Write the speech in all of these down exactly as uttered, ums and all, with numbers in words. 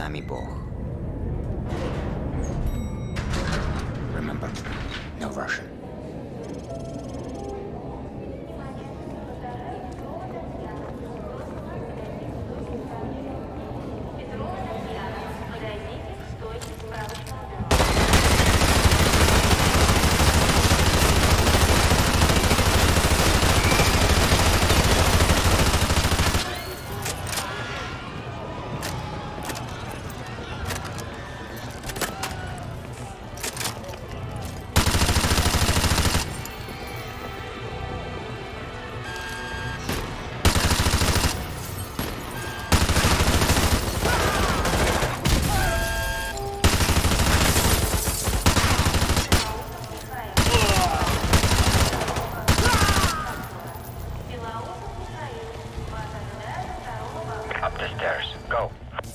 нами Бог. Remember, no Russian. Up the stairs. Go.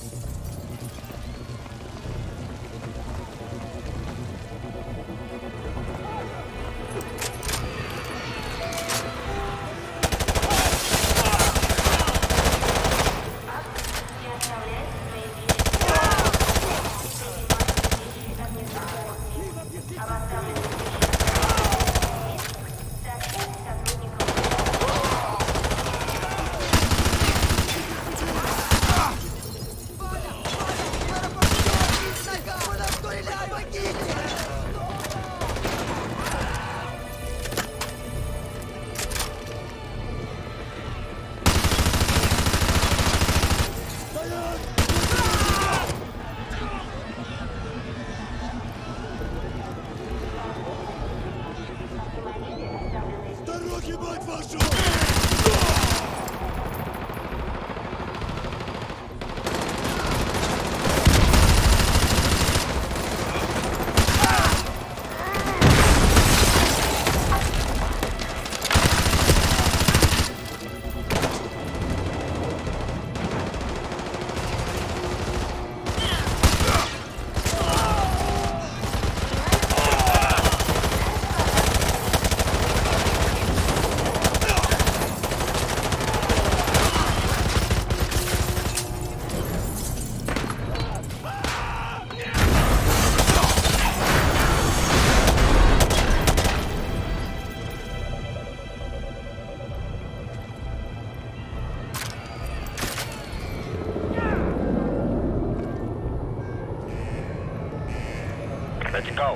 Let's go.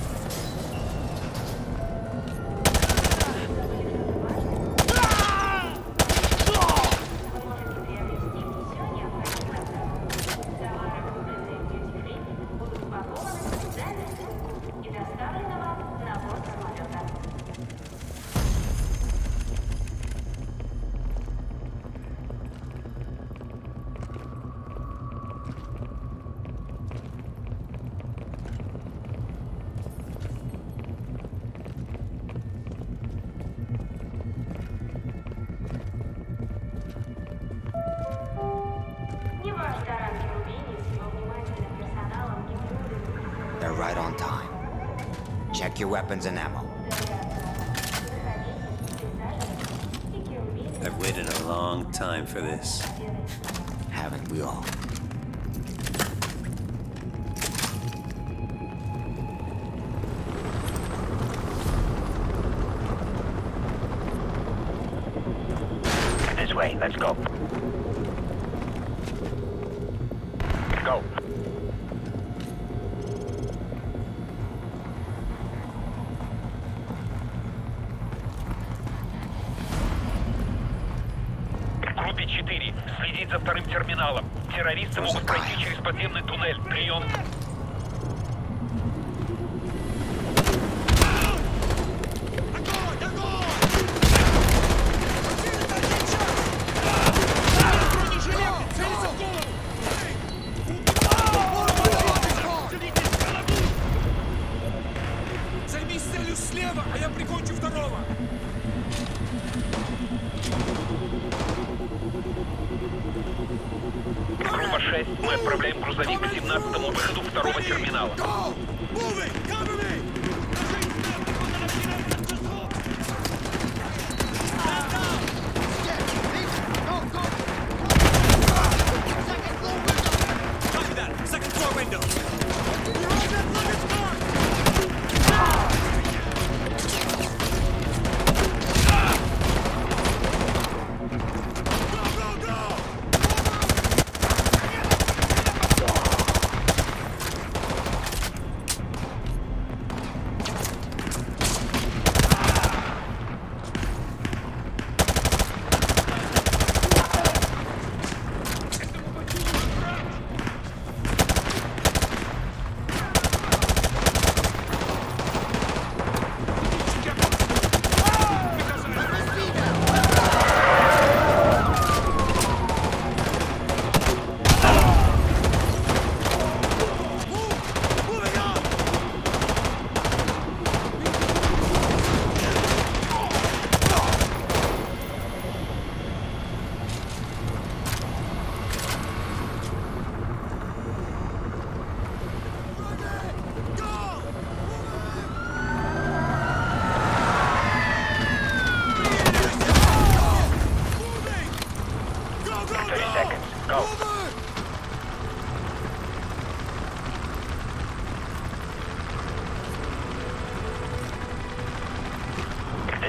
They're right on time. Check your weapons and ammo. I've waited a long time for this. Haven't we all? This way, let's go. Go. Группе четыре. Следить за вторым терминалом. Террористы могут пройти через подземный туннель. Прием. Займись целью слева, а я прикончу второго. Группа шесть. Мы отправляем грузовик к семнадцатому выходу второго терминала. Copy that.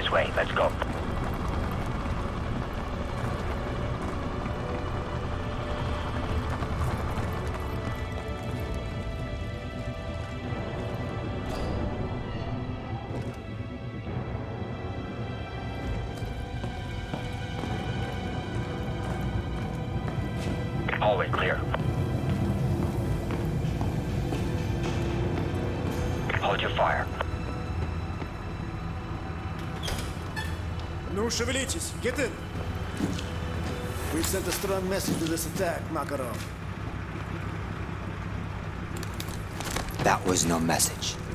This way, let's go. Hallway clear. Hold your fire. Ну, шевелитесь. Get in. We've sent a strong message to this attack, Makarov. That was no message.